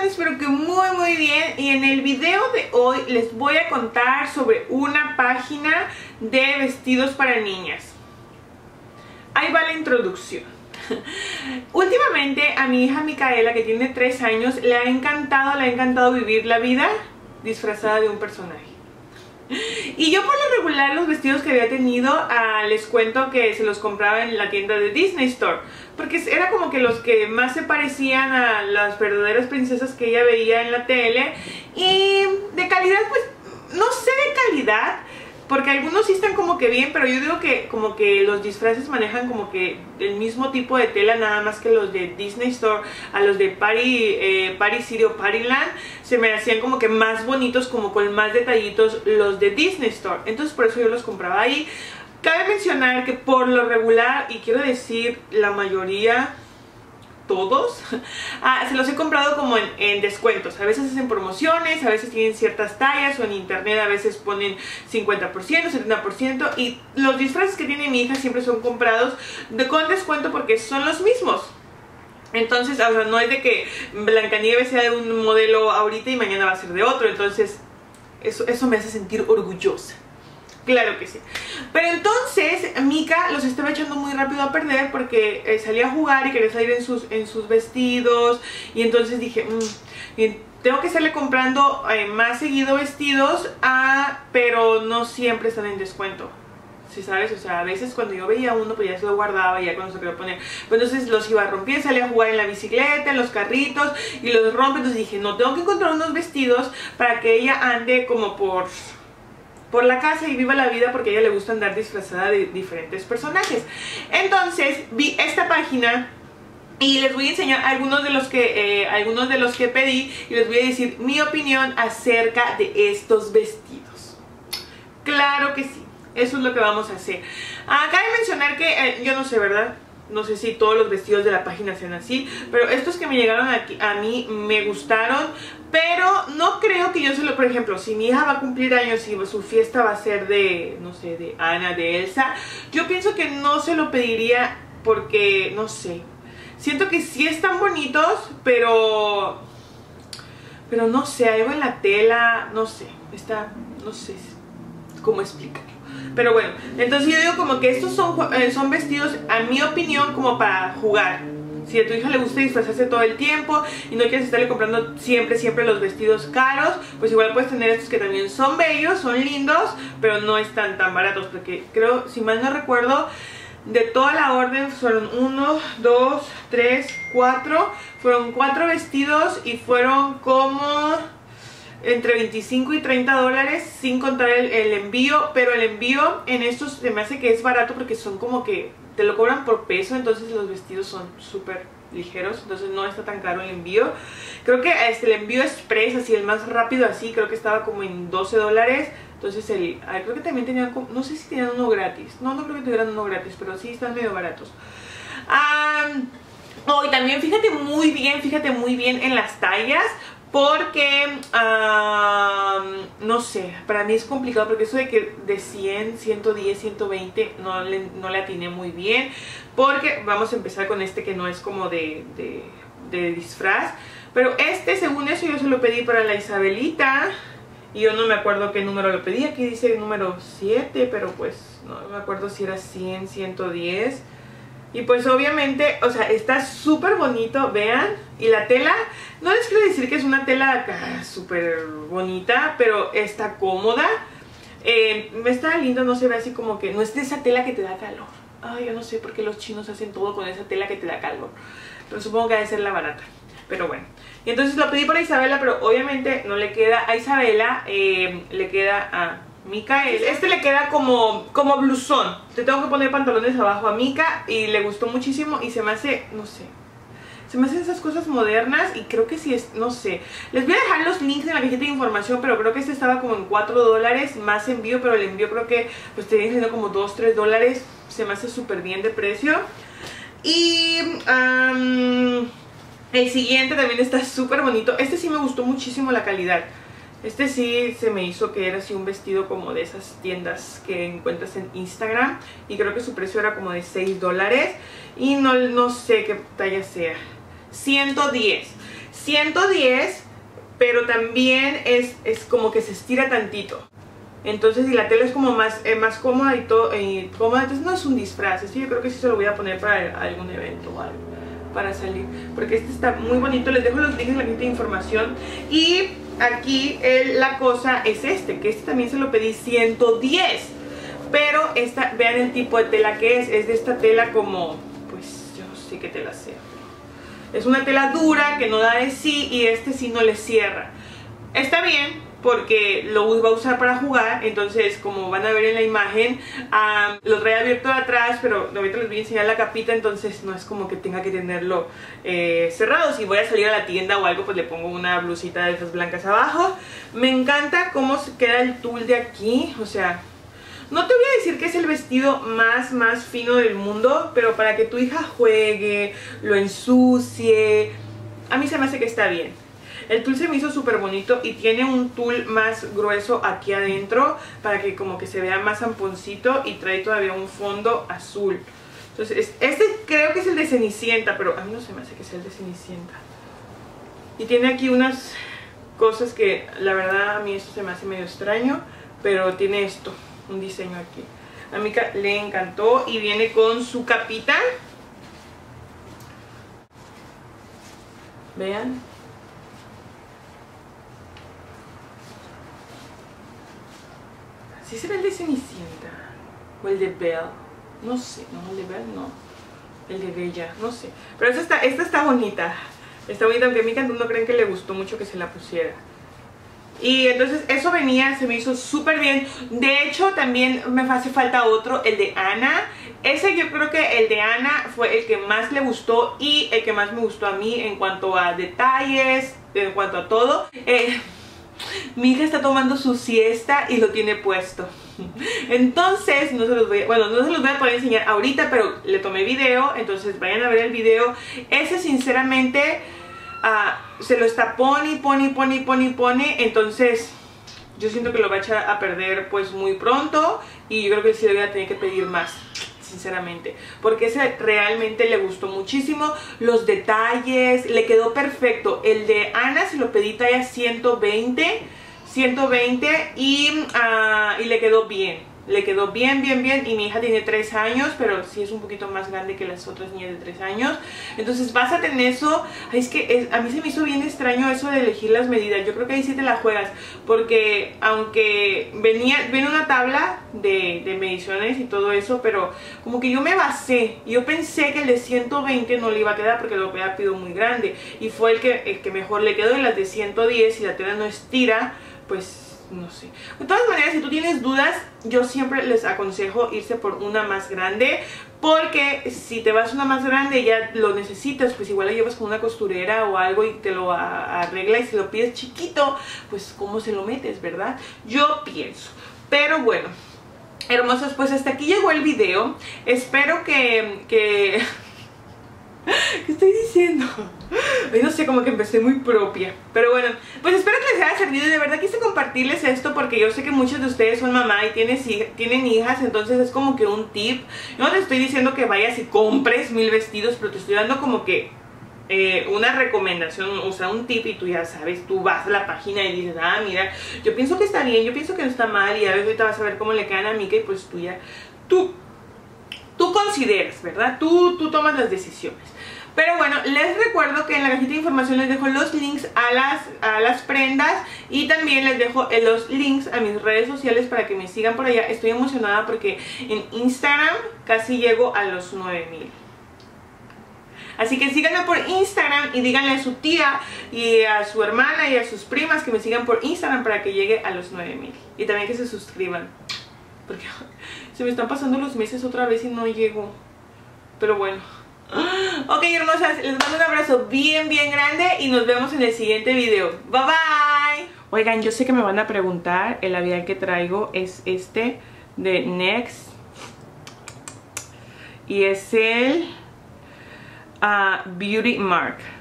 Espero que muy bien. Y en el video de hoy les voy a contar sobre una página de vestidos para niñas. Ahí va la introducción. Últimamente a mi hija Micaela, que tiene 3 años, le ha encantado vivir la vida disfrazada de un personaje. Y yo por lo regular los vestidos que había tenido les cuento que se los compraba en la tienda de Disney Store, porque era como que los que más se parecían a las verdaderas princesas que ella veía en la tele. Y de calidad, pues no sé de calidad, porque algunos sí están como que bien, pero yo digo que como que los disfraces manejan como que el mismo tipo de tela, nada más que los de Disney Store. A los de Party City o Partyland se me hacían como que más bonitos, como con más detallitos los de Disney Store. Entonces por eso yo los compraba ahí. Cabe mencionar que por lo regular, y quiero decir la mayoría, todos, se los he comprado como en descuentos. A veces hacen promociones, a veces tienen ciertas tallas, o en internet a veces ponen 50%, 70%, y los disfraces que tiene mi hija siempre son comprados con descuento porque son los mismos. Entonces, o sea, no es de que Blancanieves sea de un modelo ahorita y mañana va a ser de otro. Entonces eso me hace sentir orgullosa. Claro que sí. Pero entonces Mika los estaba echando muy rápido a perder porque salía a jugar y quería salir en sus vestidos. Y entonces dije, bien, tengo que estarle comprando más seguido vestidos, pero no siempre están en descuento. ¿Sí sabes? O sea, a veces cuando yo veía uno, pues ya se lo guardaba y ya cuando se quería poner, pues entonces los iba a romper, salía a jugar en la bicicleta, en los carritos y los rompe. Entonces dije, no, tengo que encontrar unos vestidos para que ella ande como por la casa y viva la vida, porque a ella le gusta andar disfrazada de diferentes personajes. Entonces vi esta página y les voy a enseñar algunos de los que pedí y les voy a decir mi opinión acerca de estos vestidos. Claro que sí, eso es lo que vamos a hacer. Cabe mencionar que yo no sé, ¿verdad? No sé si todos los vestidos de la página sean así, pero estos que me llegaron aquí a mí me gustaron. Pero no creo que yo se lo... Por ejemplo, si mi hija va a cumplir años y su fiesta va a ser de, no sé, de Anna, de Elsa, yo pienso que no se lo pediría porque, no sé, siento que sí están bonitos, pero no sé, algo en la tela, no sé, no sé cómo explicarlo. Pero bueno, entonces yo digo como que estos son vestidos, a mi opinión, como para jugar. Si a tu hija le gusta disfrazarse todo el tiempo y no quieres estarle comprando siempre los vestidos caros, pues igual puedes tener estos que también son bellos, son lindos, pero no están tan baratos. Porque creo, si mal no recuerdo, de toda la orden fueron 1, 2, 3, 4. Fueron 4 vestidos y fueron como entre 25 y 30 dólares, sin contar el envío. Pero el envío en estos se me hace que es barato porque son como que te lo cobran por peso, entonces los vestidos son súper ligeros, entonces no está tan caro el envío. Creo que el envío express, así el más rápido, así creo que estaba como en 12 dólares. Entonces creo que también tenían, no sé si tenían uno gratis, no creo que tuvieran uno gratis, pero sí están medio baratos. Y también fíjate muy bien en las tallas, porque no sé, para mí es complicado, porque eso de que de 100, 110, 120 no le atiné muy bien. Porque vamos a empezar con este que no es como de disfraz, pero según eso yo se lo pedí para la Isabelita y yo no me acuerdo qué número lo pedí. Aquí dice el número 7, pero pues no me acuerdo si era 100, 110. Y pues obviamente, o sea, está súper bonito, vean. Y la tela, no les quiero decir que es una tela acá súper bonita, pero está cómoda. Está lindo, no se ve así como que... No es de esa tela que te da calor. Ay, yo no sé por qué los chinos hacen todo con esa tela que te da calor. Pero supongo que debe ser la barata. Pero bueno. Y entonces lo pedí para Isabela, pero obviamente no le queda a Isabela, le queda a Micael. Este le queda como blusón. Te tengo que poner pantalones abajo a Mika y le gustó muchísimo y se me hace, no sé, se me hacen esas cosas modernas y creo que sí es, no sé. Les voy a dejar los links en la cajita de información, pero creo que este estaba como en 4 dólares más envío, pero el envío creo que pues te viene siendo como 2, 3 dólares. Se me hace súper bien de precio. Y el siguiente también está súper bonito. Este sí me gustó muchísimo la calidad. Este sí se me hizo que era así un vestido como de esas tiendas que encuentras en Instagram. Y creo que su precio era como de 6 dólares. Y no sé qué talla sea. 110. 110, pero también es como que se estira tantito. Entonces, y la tela es como más cómoda y todo, cómoda. Entonces no es un disfraz. Este yo creo que sí se lo voy a poner para algún evento o algo, para salir, porque este está muy bonito. Les dejo los links en la cajita de información. Y aquí la cosa es que este también se lo pedí 110. Pero vean el tipo de tela que es de esta tela como, pues yo no sé qué tela sea. Es una tela dura que no da de sí, y este sí no le cierra. Está bien, porque lo va a usar para jugar. Entonces, como van a ver en la imagen, lo trae abierto de atrás, pero ahorita les voy a enseñar la capita. Entonces no es como que tenga que tenerlo cerrado. Si voy a salir a la tienda o algo, pues le pongo una blusita de esas blancas abajo. Me encanta cómo se queda el tul de aquí. O sea, no te voy a decir que es el vestido más fino del mundo, pero para que tu hija juegue, lo ensucie, a mí se me hace que está bien. El tul se me hizo súper bonito y tiene un tul más grueso aquí adentro para que como que se vea más amponcito, y trae todavía un fondo azul. Entonces este creo que es el de Cenicienta, pero a mí no se me hace que sea el de Cenicienta. Y tiene aquí unas cosas que la verdad a mí esto se me hace medio extraño, pero tiene esto, un diseño aquí. A Mika le encantó y viene con su capita. Vean. ¿Sí será el de Cenicienta? ¿O el de Belle? No sé, no, el de Belle no. El de Bella, no sé. Pero esta está bonita. Está bonita, aunque a Mika no creen que le gustó mucho que se la pusiera. Y entonces eso venía, se me hizo súper bien. De hecho, también me hace falta otro, el de Ana. Ese yo creo que el de Ana fue el que más le gustó y el que más me gustó a mí en cuanto a detalles, en cuanto a todo. Mi hija está tomando su siesta y lo tiene puesto. Entonces no se los voy a poder enseñar ahorita, pero le tomé video, entonces vayan a ver el video. Ese sinceramente se lo está pone. Entonces yo siento que lo va a echar a perder pues muy pronto, y yo creo que sí le voy a tener que pedir más, sinceramente, porque ese realmente le gustó muchísimo. Los detalles, le quedó perfecto. El de Ana se lo pedí talla 120 y le quedó bien. Le quedó bien. Y mi hija tiene 3 años, pero sí es un poquito más grande que las otras niñas de 3 años. Entonces vas a tener eso. Ay, es que a mí se me hizo bien extraño eso de elegir las medidas. Yo creo que ahí sí te la juegas, porque aunque viene una tabla de mediciones y todo eso, pero como que yo me basé. Yo pensé que el de 120 no le iba a quedar porque lo había pedido muy grande, y fue el que mejor le quedó. En las de 110, si la tela no estira, pues no sé. De todas maneras, si tú tienes dudas, yo siempre les aconsejo irse por una más grande, porque si te vas una más grande y ya lo necesitas, pues igual lo llevas con una costurera o algo y te lo arregla. Y si lo pides chiquito, pues ¿cómo se lo metes, verdad? Yo pienso. Pero bueno, hermosos, pues hasta aquí llegó el video. Espero que ¿qué estoy diciendo? Ay, no sé, como que empecé muy propia. Pero bueno, pues espero que les haya servido. Y de verdad quise compartirles esto porque yo sé que muchos de ustedes son mamá y tienen hijas. Entonces es como que un tip. No te estoy diciendo que vayas y compres 1000 vestidos, pero te estoy dando como que una recomendación, o sea, un tip. Y tú ya sabes, tú vas a la página y dices, mira, yo pienso que está bien, yo pienso que no está mal. Y a veces ahorita vas a ver cómo le quedan a Mika, y pues tú consideras, ¿verdad? Tú tomas las decisiones. Pero bueno, les recuerdo que en la cajita de información les dejo los links a las prendas, y también les dejo los links a mis redes sociales para que me sigan por allá. Estoy emocionada porque en Instagram casi llego a los 9000. Así que síganme por Instagram y díganle a su tía y a su hermana y a sus primas que me sigan por Instagram para que llegue a los 9000. Y también que se suscriban, porque se me están pasando los meses otra vez y no llego. Pero bueno. Ok, hermosas, les mando un abrazo bien grande y nos vemos en el siguiente video. Bye bye. Oigan, yo sé que me van a preguntar. El labial que traigo es este de NYX y es el Beauty Mark.